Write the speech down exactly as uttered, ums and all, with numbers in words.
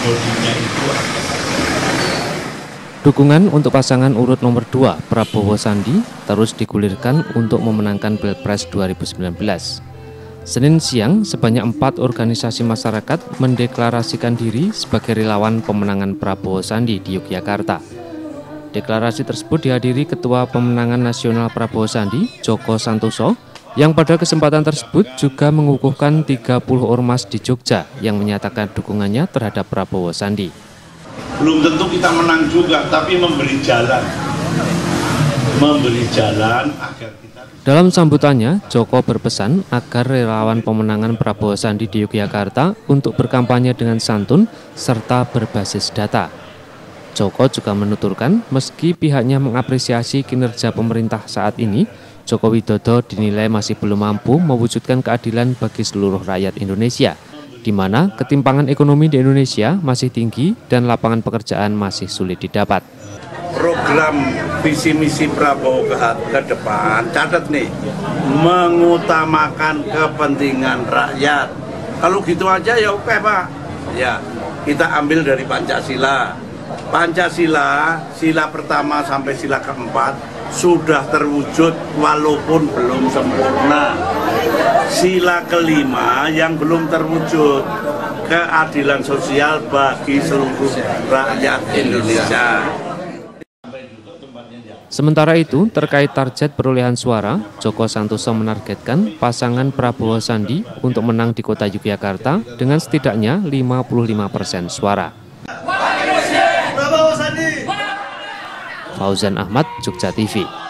bodinya itu. Dukungan untuk pasangan urut nomor dua Prabowo Sandi terus digulirkan untuk memenangkan Pilpres dua ribu sembilan belas. Senin siang, sebanyak empat organisasi masyarakat mendeklarasikan diri sebagai relawan pemenangan Prabowo Sandi di Yogyakarta. Deklarasi tersebut dihadiri Ketua Pemenangan Nasional Prabowo Sandi, Djoko Santoso, yang pada kesempatan tersebut juga mengukuhkan tiga puluh ormas di Jogja yang menyatakan dukungannya terhadap Prabowo Sandi. Belum tentu kita menang juga, tapi memberi jalan. Memberi jalan agar kita... Dalam sambutannya, Djoko berpesan agar relawan pemenangan Prabowo Sandi di Yogyakarta untuk berkampanye dengan santun serta berbasis data. Djoko juga menuturkan, meski pihaknya mengapresiasi kinerja pemerintah saat ini, Joko Widodo dinilai masih belum mampu mewujudkan keadilan bagi seluruh rakyat Indonesia, di mana ketimpangan ekonomi di Indonesia masih tinggi dan lapangan pekerjaan masih sulit didapat. Program visi misi Prabowo ke, ke depan, catat nih, mengutamakan kepentingan rakyat. Kalau gitu aja ya oke Pak. Ya, kita ambil dari Pancasila. Pancasila, sila pertama sampai sila keempat sudah terwujud walaupun belum sempurna. Sila kelima yang belum terwujud, keadilan sosial bagi seluruh rakyat Indonesia. Sementara itu, terkait target perolehan suara, Djoko Santoso menargetkan pasangan Prabowo Sandi untuk menang di kota Yogyakarta dengan setidaknya lima puluh lima persen suara. Fauzan Ahmad, Jogja T V.